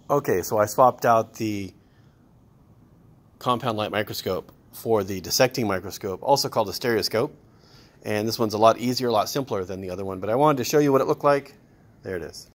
Okay, so I swapped out the compound light microscope for the dissecting microscope, also called a stereoscope. And this one's a lot easier, a lot simpler than the other one, but I wanted to show you what it looked like. There it is.